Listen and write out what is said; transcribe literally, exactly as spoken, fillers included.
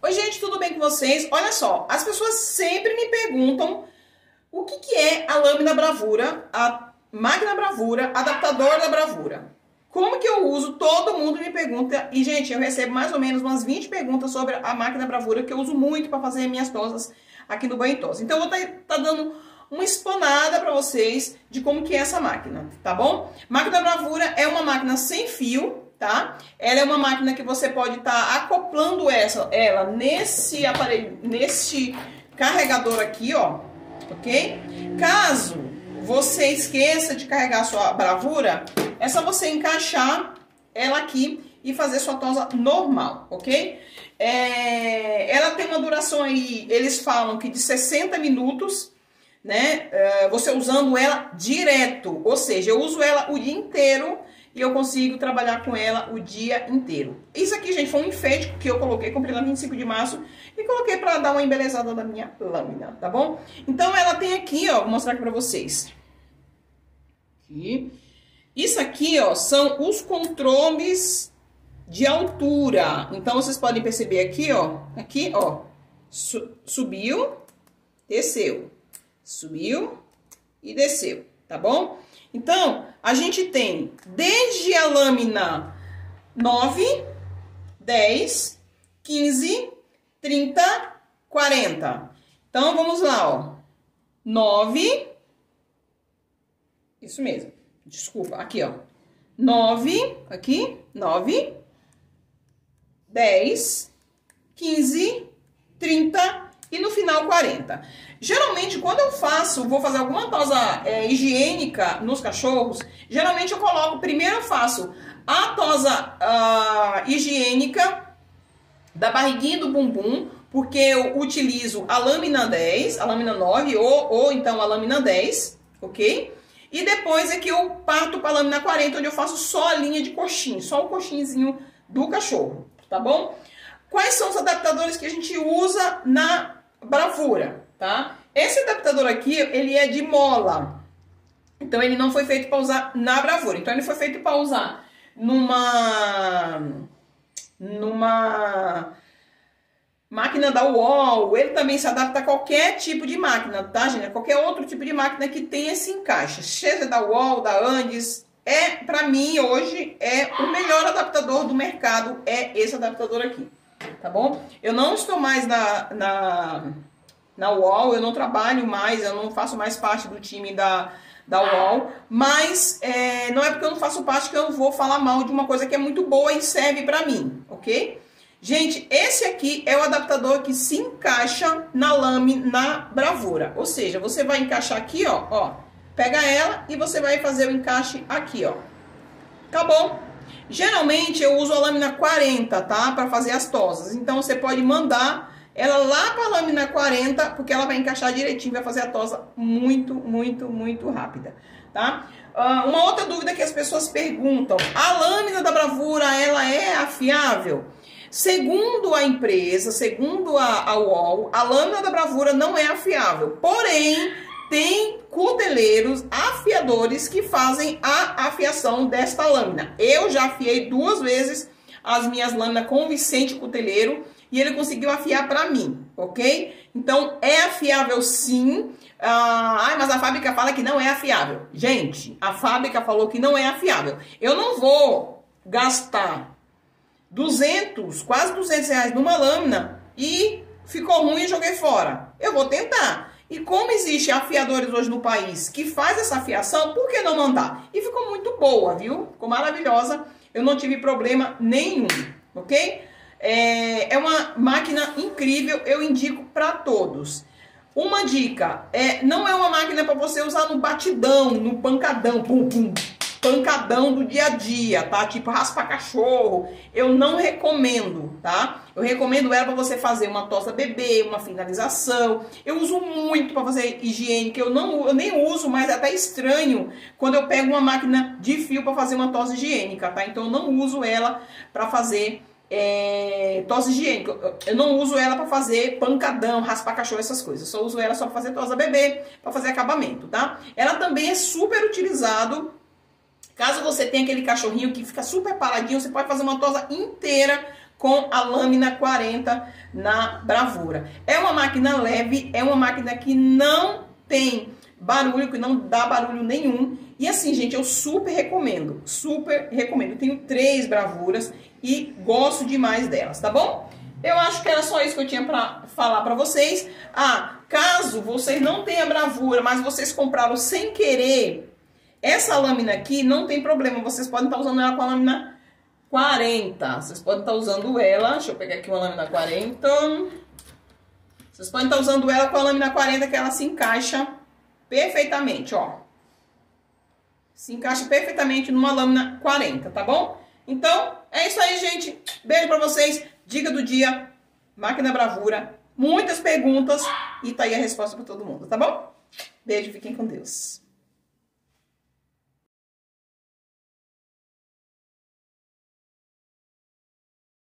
Oi, gente, tudo bem com vocês? Olha só, as pessoas sempre me perguntam o que, que é a lâmina Bravura, a máquina Bravura, adaptador da Bravura. Como que eu uso? Todo mundo me pergunta. E, gente, eu recebo mais ou menos umas vinte perguntas sobre a máquina Bravura, que eu uso muito para fazer minhas tosas aqui no Banho Tosa. Então, eu vou estar tá, tá dando uma exponada para vocês de como que é essa máquina, tá bom? Máquina Bravura é uma máquina sem fio, tá? Ela é uma máquina que você pode estar tá acoplando essa, ela nesse aparelho, nesse carregador aqui, ó, ok? Caso você esqueça de carregar a sua Bravura, é só você encaixar ela aqui e fazer sua tosa normal, ok? É, ela tem uma duração aí, eles falam que de sessenta minutos, né? É, você usando ela direto, ou seja, eu uso ela o dia inteiro e eu consigo trabalhar com ela o dia inteiro. Isso aqui, gente, foi um enfeite que eu coloquei, comprei na vinte e cinco de março e coloquei para dar uma embelezada na minha lâmina, tá bom? Então ela tem aqui, ó, vou mostrar aqui para vocês. Aqui. Isso aqui, ó, são os controles de altura. Então vocês podem perceber aqui, ó, aqui, ó, su subiu, desceu, subiu e desceu, tá bom? Então, a gente tem desde a lâmina nove, dez, quinze, trinta, quarenta. Então, vamos lá, ó. nove, isso mesmo, desculpa, aqui, ó. nove, aqui, nove, dez, quinze, trinta e no final quarenta. Geralmente, quando eu faço, vou fazer alguma tosa é, higiênica nos cachorros, geralmente eu coloco, primeiro eu faço a tosa uh, higiênica da barriguinha do bumbum, porque eu utilizo a lâmina dez, a lâmina nove ou, ou então a lâmina dez, ok? E depois é que eu parto para a lâmina quarenta, onde eu faço só a linha de coxinho, só o coxinhozinho do cachorro, tá bom? Quais são os adaptadores que a gente usa na Bravura, tá? Esse adaptador aqui, ele é de mola. Então, ele não foi feito para usar na Bravura. Então, ele foi feito para usar numa... Numa... máquina da Wall. Ele também se adapta a qualquer tipo de máquina, tá, gente? Qualquer outro tipo de máquina que tenha esse encaixe. Seja da Wall, da Andes. É, pra mim, hoje, é o melhor adaptador do mercado. É esse adaptador aqui. Tá bom? Eu não estou mais na, na, na Wall, eu não trabalho mais, eu não faço mais parte do time da, da Wall, mas é, não é porque eu não faço parte que eu vou falar mal de uma coisa que é muito boa e serve pra mim, ok? Gente, esse aqui é o adaptador que se encaixa na lâmina, na Bravura, ou seja, você vai encaixar aqui, ó, ó, pega ela e você vai fazer o encaixe aqui, ó, tá bom? Geralmente eu uso a lâmina quarenta, tá? Para fazer as tosas. Então você pode mandar ela lá para a lâmina quarenta, porque ela vai encaixar direitinho, vai fazer a tosa muito, muito, muito rápida, tá? Uh, uma outra dúvida que as pessoas perguntam: a lâmina da Bravura, ela é afiável? Segundo a empresa, segundo a, a Wall, a lâmina da Bravura não é afiável. Porém, tem cuteleiros, afiadores que fazem a afiação desta lâmina. Eu já afiei duas vezes as minhas lâminas com o Vicente Cuteleiro e ele conseguiu afiar para mim, ok? Então, é afiável sim. Ah, mas a fábrica fala que não é afiável. Gente, a fábrica falou que não é afiável. Eu não vou gastar duzentos, quase duzentos reais numa lâmina e ficou ruim e joguei fora. Eu vou tentar. E como existe afiadores hoje no país que faz essa afiação, por que não mandar? E ficou muito boa, viu? Ficou maravilhosa. Eu não tive problema nenhum, ok? É, é uma máquina incrível, eu indico para todos. Uma dica, é, não é uma máquina para você usar no batidão, no pancadão, pum, pum, pancadão do dia a dia, tá? Tipo raspar cachorro. Eu não recomendo, tá? Eu recomendo ela para você fazer uma tosa bebê, uma finalização. Eu uso muito para fazer higiênica. Eu não, eu nem uso, mas é até estranho quando eu pego uma máquina de fio para fazer uma tosa higiênica, tá? Então eu não uso ela para fazer é, tosa higiênica. Eu não uso ela para fazer pancadão, raspar cachorro, essas coisas. Eu só uso ela só para fazer tosa bebê, para fazer acabamento, tá? Ela também é super utilizado. Caso você tenha aquele cachorrinho que fica super paradinho, você pode fazer uma tosa inteira com a lâmina quarenta na Bravura. É uma máquina leve, é uma máquina que não tem barulho, que não dá barulho nenhum. E assim, gente, eu super recomendo, super recomendo. Eu tenho três Bravuras e gosto demais delas, tá bom? Eu acho que era só isso que eu tinha pra falar pra vocês. Ah, caso vocês não tenham Bravura, mas vocês compraram sem querer essa lâmina aqui, não tem problema. Vocês podem estar usando ela com a lâmina quarenta. Vocês podem estar usando ela, deixa eu pegar aqui uma lâmina quarenta. Vocês podem estar usando ela com a lâmina quarenta, que ela se encaixa perfeitamente, ó. Se encaixa perfeitamente numa lâmina quarenta, tá bom? Então, é isso aí, gente. Beijo pra vocês. Dica do dia, máquina Bravura. Muitas perguntas e tá aí a resposta pra todo mundo, tá bom? Beijo, fiquem com Deus.